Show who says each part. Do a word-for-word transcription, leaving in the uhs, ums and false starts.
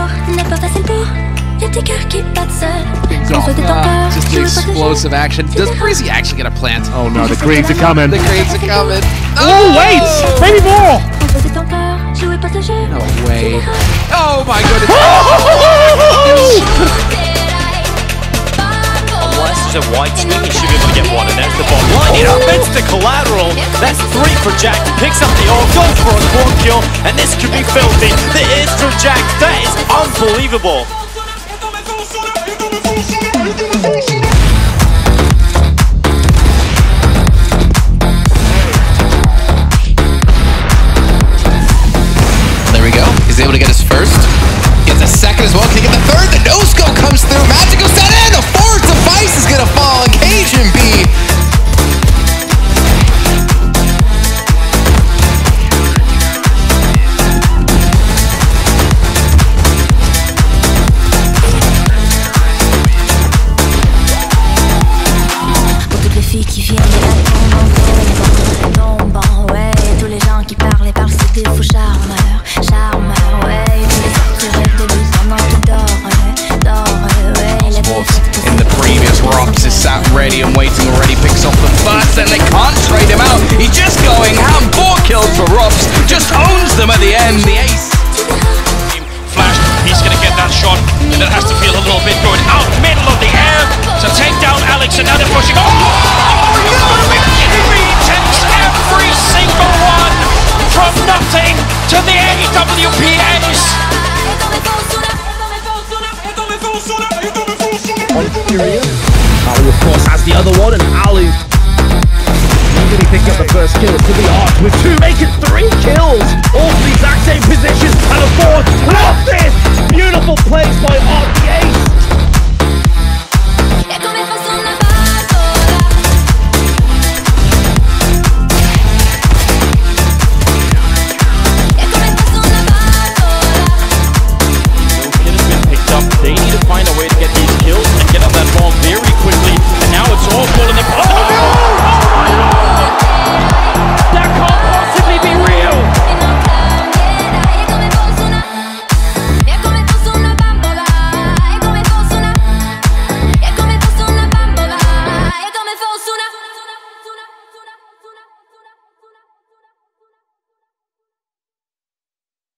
Speaker 1: Uh, just the explosive action. Does Breezy actually get a plant?
Speaker 2: Oh no, the Greens are coming.
Speaker 1: The Greens are coming.
Speaker 2: Oh, wait! Maybe more!
Speaker 1: No way. Oh my goodness.
Speaker 3: Unless there's a white swing, he should be able to get one. And there's the ball. Line it up. It's the collateral. That's three for Jack. Picks up the all, goes for a fourth kill. And this could be filthy. That is for Jack. That is unbelievable.
Speaker 4: There we go. He's able to get his first. Gets a second as well. Can he get the third? The no-scope comes through. Magical set in. The fourth device is going to fall on Cajun B.
Speaker 5: Qui viennent de la tombe en tombant, ouais, tous les gens qui parlent et parlent, c'est des faux charmeurs, charmeurs, ouais, tous les factures de lui pendant qu'il dort, dort, ouais, les
Speaker 4: In the previous, Rops is sat ready and waiting already, picks off the first, and they can't trade him out. He's just going ham, four kills for Rops, just owns them at the end, the ace.
Speaker 3: Flash, he's going to get that shot, and it has to feel a little bit good. Out middle of the air to take down Alex, and now they're pushing. Oh! Every single one from nothing to the A W P As.
Speaker 2: Ali, of course, has the other one, and Ali. When did he pick up the first kill? It could be Arch with two, making three kills. All to the exact same position, and a fourth. What's this? Beautiful plays by Arch, the ace.
Speaker 3: They need to find a way to get these kills and get on that ball very